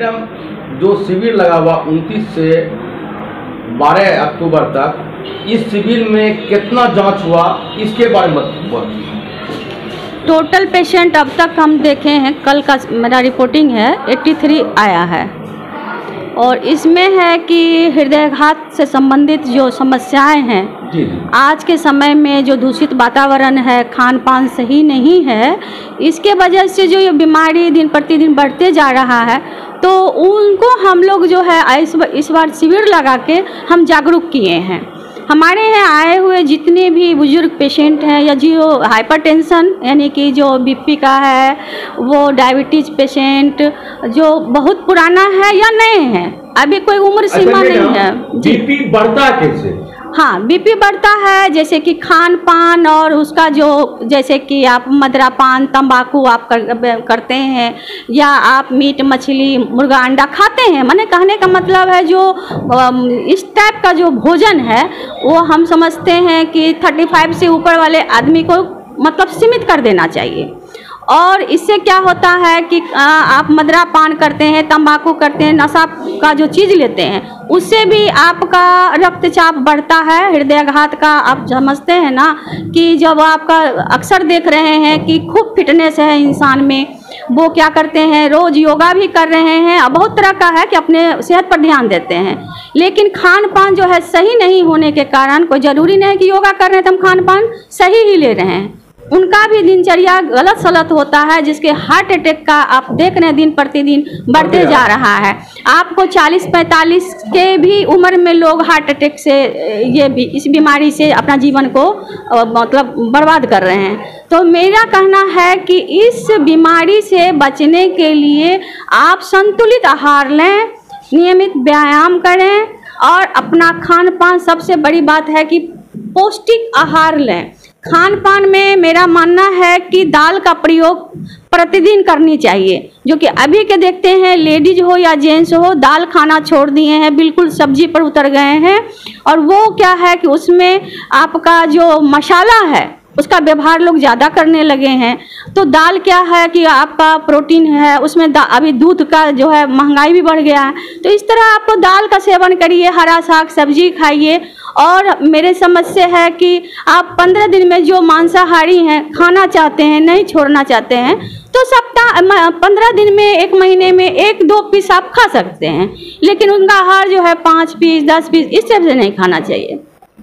Madam, जो शिविर लगा हुआ 29 से 12 अक्टूबर तक, इस शिविर में कितना जांच हुआ, इसके बारे में बताइए। टोटल पेशेंट अब तक हम देखे हैं, कल का मेरा रिपोर्टिंग है 83 आया है। और इसमें है कि हृदयाघात से संबंधित जो समस्याएं हैं, आज के समय में जो दूषित वातावरण है, खान पान सही नहीं है, इसके वजह से जो ये बीमारी दिन प्रतिदिन बढ़ते जा रहा है, तो उनको हम लोग जो है इस बार शिविर लगा के हम जागरूक किए हैं। हमारे यहाँ आए हुए जितने भी बुजुर्ग पेशेंट हैं या जो हाइपरटेंशन यानी कि जो बीपी का है, वो डायबिटीज पेशेंट जो बहुत पुराना है या नए हैं, अभी कोई उम्र सीमा नहीं है। बीपी बढ़ता कैसे? हाँ, बीपी बढ़ता है जैसे कि खान पान और उसका जो, जैसे कि आप मदिरा पान तंबाकू आप करते हैं, या आप मीट मछली मुर्गा अंडा खाते हैं। मैंने कहने का मतलब है जो इस टाइप का जो भोजन है वो हम समझते हैं कि 35 से ऊपर वाले आदमी को मतलब सीमित कर देना चाहिए। और इससे क्या होता है कि आप मदिरा पान करते हैं, तंबाकू करते हैं, नशा का जो चीज़ लेते हैं, उससे भी आपका रक्तचाप बढ़ता है, हृदयाघात का। आप समझते हैं ना कि जब आपका अक्सर देख रहे हैं कि खूब फिटनेस है इंसान में, वो क्या करते हैं, रोज़ योगा भी कर रहे हैं, और बहुत तरह का है कि अपने सेहत पर ध्यान देते हैं, लेकिन खान पान जो है सही नहीं होने के कारण, कोई ज़रूरी नहीं कि योगा कर रहे हैं तो हम खान पान सही ही ले रहे हैं, उनका भी दिनचर्या गलत सलत होता है, जिसके हार्ट अटैक का आप देख रहे हैं दिन प्रतिदिन बढ़ते जा रहा है। आपको 40-45 के भी उम्र में लोग हार्ट अटैक से, ये भी इस बीमारी से अपना जीवन को मतलब बर्बाद कर रहे हैं। तो मेरा कहना है कि इस बीमारी से बचने के लिए आप संतुलित आहार लें, नियमित व्यायाम करें, और अपना खान पान, सबसे बड़ी बात है कि पौष्टिक आहार लें। खान पान में मेरा मानना है कि दाल का प्रयोग प्रतिदिन करनी चाहिए, जो कि अभी के देखते हैं लेडीज हो या जेंट्स हो, दाल खाना छोड़ दिए हैं, बिल्कुल सब्जी पर उतर गए हैं। और वो क्या है कि उसमें आपका जो मसाला है उसका व्यवहार लोग ज़्यादा करने लगे हैं। तो दाल क्या है कि आपका प्रोटीन है उसमें, अभी दूध का जो है महंगाई भी बढ़ गया है, तो इस तरह आपको दाल का सेवन करिए, हरा साग सब्जी खाइए। और मेरे समझ से है कि आप 15 दिन में जो मांसाहारी हैं, खाना चाहते हैं, नहीं छोड़ना चाहते हैं, तो सप्ताह 15 दिन में, 1 महीने में 1-2 पीस आप खा सकते हैं, लेकिन उनका आहार जो है 5 पीस 10 पीस इस तरह से नहीं खाना चाहिए।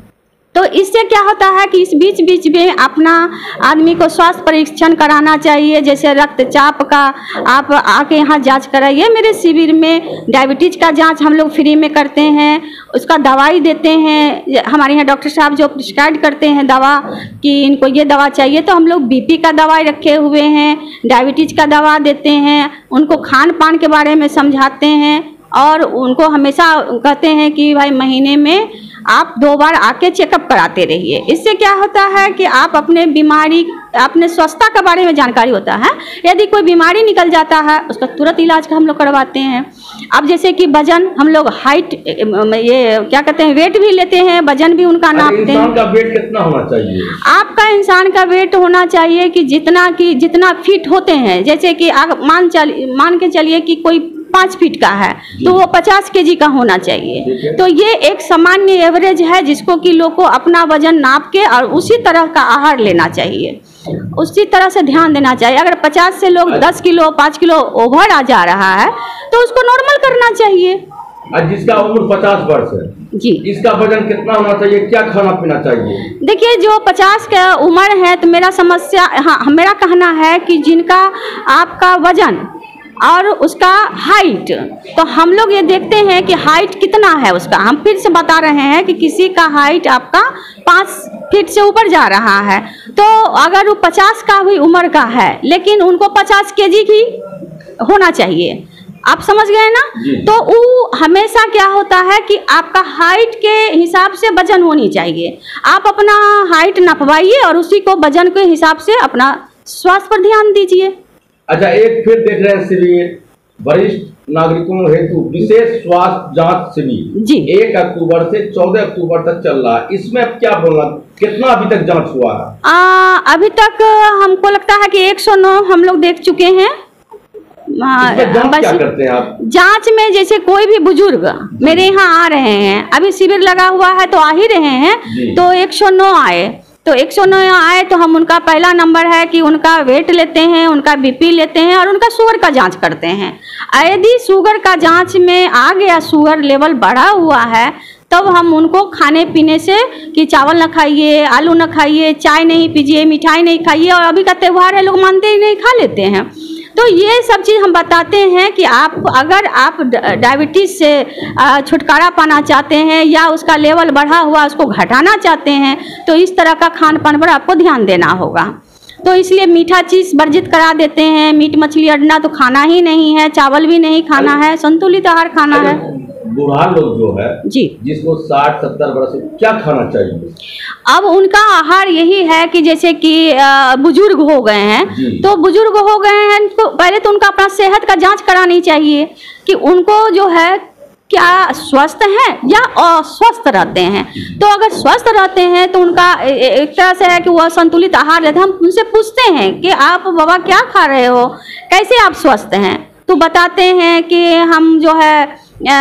तो इससे क्या होता है कि इस बीच में अपना आदमी को स्वास्थ्य परीक्षण कराना चाहिए, जैसे रक्तचाप का आप आके यहाँ जांच कराइए। मेरे शिविर में डायबिटीज का जांच हम लोग फ्री में करते हैं, उसका दवाई देते हैं। हमारे यहाँ डॉक्टर साहब जो प्रिस्क्राइब करते हैं दवा कि इनको ये दवा चाहिए, तो हम लोग बीपी का दवाई रखे हुए हैं, डायबिटीज का दवा देते हैं, उनको खान पान के बारे में समझाते हैं, और उनको हमेशा कहते हैं कि भाई महीने में आप 2 बार आके चेकअप कराते रहिए। इससे क्या होता है कि आप अपने बीमारी, अपने स्वास्थ्य के बारे में जानकारी होता है। यदि कोई बीमारी निकल जाता है उसका तुरंत इलाज का हम लोग करवाते हैं। अब जैसे कि वजन, हम लोग हाइट, ये क्या कहते हैं, वेट भी लेते हैं, वजन भी उनका नापते हैं। इंसान का वेट कितना होना चाहिए? आपका इंसान का वेट होना चाहिए कि जितना फिट होते हैं, जैसे कि आप मान के चलिए कि कोई 5 फीट का है तो वो 50 केजी का होना चाहिए। तो ये एक सामान्य एवरेज है जिसको कि लोग को अपना वजन नाप के और उसी तरह का आहार लेना चाहिए, उसी तरह से ध्यान देना चाहिए। अगर 50 से लोग 10 किलो 5 किलो ओवर आ जा रहा है तो उसको नॉर्मल करना चाहिए। जिसका उम्र 50 वर्ष है जी, इसका वजन कितना होना चाहिए, क्या खाना पीना चाहिए? देखिए, जो 50 का उम्र है तो मेरा कहना है कि जिनका आपका वजन और उसका हाइट, तो हम लोग ये देखते हैं कि हाइट कितना है उसका। हम फिर से बता रहे हैं कि किसी का हाइट आपका 5 फीट से ऊपर जा रहा है, तो अगर वो 50 का भी उम्र का है लेकिन उनको 50 केजी की होना चाहिए, आप समझ गए ना। तो वो हमेशा क्या होता है कि आपका हाइट के हिसाब से वजन होनी चाहिए। आप अपना हाइट नपवाइए और उसी को वजन के हिसाब से अपना स्वास्थ्य पर ध्यान दीजिए। अच्छा, एक फिर देख रहे हैं शिविर, वरिष्ठ नागरिकों हेतु विशेष स्वास्थ्य जांच शिविर जी 1 अक्टूबर से 14 अक्टूबर तक चल रहा है। इसमें क्या बोलना, कितना अभी तक जांच हुआ है? अभी तक हमको लगता है कि 109 हम लोग देख चुके हैं इसमें जांच क्या करते हैं आप? जांच में जैसे कोई भी बुजुर्ग मेरे यहाँ आ रहे हैं, अभी शिविर लगा हुआ है तो आ ही रहे हैं, तो 109 आए, तो 109 आए तो हम उनका पहला नंबर है कि उनका वेट लेते हैं, उनका बीपी लेते हैं और उनका शुगर का जांच करते हैं। यदि शुगर का जांच में आ गया, शुगर लेवल बढ़ा हुआ है, तब हम उनको खाने पीने से कि चावल न खाइए, आलू न खाइए, चाय नहीं पीजिए, मिठाई नहीं खाइए, और अभी का त्यौहार है लोग मानते ही नहीं, खा लेते हैं। तो ये सब चीज़ हम बताते हैं कि आप अगर आप डायबिटीज़ से छुटकारा पाना चाहते हैं या उसका लेवल बढ़ा हुआ उसको घटाना चाहते हैं, तो इस तरह का खान पान पर आपको ध्यान देना होगा। तो इसलिए मीठा चीज़ वर्जित करा देते हैं, मीट मछली अंडा तो खाना ही नहीं है, चावल भी नहीं खाना है, संतुलित आहार खाना है। बूढ़ा लोग जो है जी, जिसको 60-70 वर्ष, क्या खाना चाहिए? अब उनका आहार यही है कि जैसे कि बुजुर्ग हो गए हैं, तो बुजुर्ग हो गए हैं तो पहले तो उनका अपना सेहत का जांच करानी चाहिए कि उनको जो है क्या स्वस्थ हैं या अस्वस्थ रहते हैं। तो अगर स्वस्थ रहते हैं तो उनका एक तरह से है कि वह संतुलित आहार लेते हैं। हम उनसे पूछते हैं कि आप बाबा क्या खा रहे हो, कैसे आप स्वस्थ हैं, तो बताते हैं कि हम जो है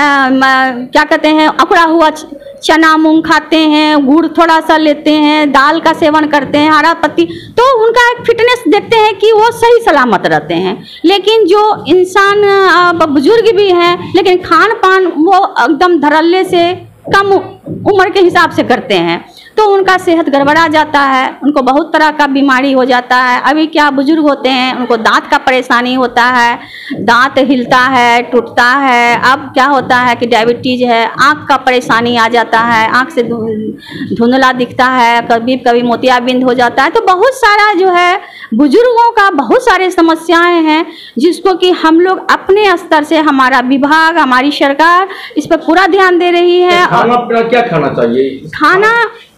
क्या कहते हैं अकुड़ा हुआ चना मूंग खाते हैं, गुड़ थोड़ा सा लेते हैं, दाल का सेवन करते हैं, हरा पत्ती, तो उनका एक फिटनेस देखते हैं कि वो सही सलामत रहते हैं। लेकिन जो इंसान बुजुर्ग भी हैं लेकिन खान पान वो एकदम धड़ल्ले से कम उम्र के हिसाब से करते हैं, तो उनका सेहत गड़बड़ा जाता है, उनको बहुत तरह का बीमारी हो जाता है। अभी क्या बुजुर्ग होते हैं उनको दांत का परेशानी होता है, दांत हिलता है, टूटता है। अब क्या होता है कि डायबिटीज है, आँख का परेशानी आ जाता है, आँख से धुंधला दिखता है, कभी कभी मोतियाबिंद हो जाता है। तो बहुत सारा जो है बुजुर्गों का बहुत सारे समस्याएं हैं जिसको कि हम लोग अपने स्तर से, हमारा विभाग, हमारी सरकार इस पर पूरा ध्यान दे रही है। खाना क्या खाना चाहिए? खाना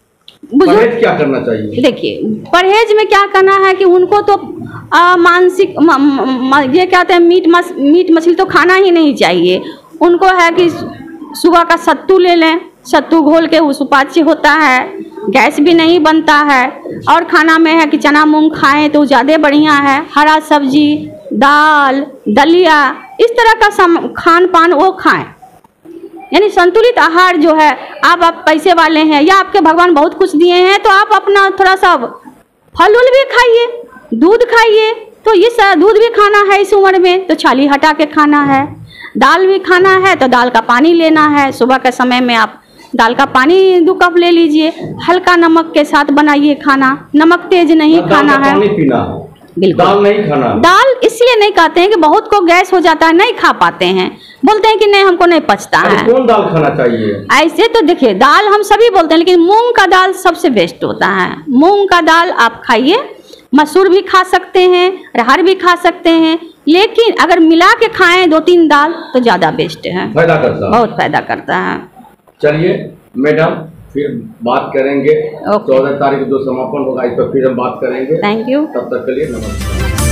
परहेज क्या करना चाहिए? देखिए परहेज में क्या करना है कि उनको तो मानसिक ये कहते हैं मीट मछली तो खाना ही नहीं चाहिए। उनको है कि सुबह का सत्तू ले लें, सत्तू घोल के वो सुपाच्य होता है, गैस भी नहीं बनता है। और खाना में है कि चना मूंग खाएं तो ज़्यादा बढ़िया है, हरा सब्जी, दाल, दलिया, इस तरह का खान पान वो खाएं। यानी संतुलित आहार जो है, आप पैसे वाले हैं या आपके भगवान बहुत कुछ दिए हैं तो आप अपना थोड़ा सा फल उल भी खाइए, दूध खाइए। तो ये दूध भी खाना है इस उम्र में तो छाली हटा के खाना है, दाल भी खाना है तो दाल का पानी लेना है। सुबह के समय में आप दाल का पानी 2 कप ले लीजिए, हल्का नमक के साथ बनाइए खाना, नमक तेज नहीं खाना है, बिल्कुल दाल नहीं खाना। दाल इसलिए नहीं खाते हैं कि बहुत को गैस हो जाता है, नहीं खा पाते हैं, बोलते हैं कि नहीं हमको नहीं पचता है। कौन दाल खाना चाहिए? ऐसे तो देखिए दाल हम सभी बोलते हैं लेकिन मूंग का दाल सबसे बेस्ट होता है। मूंग का दाल आप खाइए, मसूर भी खा सकते हैं, अरहर भी खा सकते हैं, लेकिन अगर मिला के खाएं 2-3 दाल तो ज़्यादा बेस्ट है, फायदा करता है, बहुत फायदा करता है। चलिए मैडम फिर बात करेंगे, 14 तारीख को जो समापन होगा इस पर फिर हम बात करेंगे। Thank you. तब तक के लिए नमस्कार।